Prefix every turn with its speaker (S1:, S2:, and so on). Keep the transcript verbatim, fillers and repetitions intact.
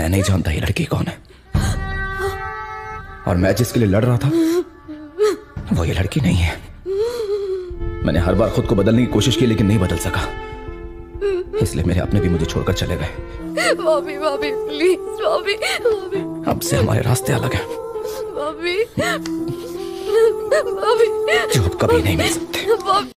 S1: मैं नहीं जानता ये लड़की कौन है, और मैं जिसके लिए लड़ रहा था वो ये लड़की नहीं है। मैंने हर बार खुद को बदलने की कोशिश की लेकिन नहीं बदल सका, इसलिए मेरे अपने भी मुझे छोड़कर चले गए।
S2: Bobby Bobby please Bobby Bobby,
S1: अब से हमारे रास्ते अलग हैं
S2: बॉबी बॉबी,
S1: जो अब कभी नहीं मिल सकते।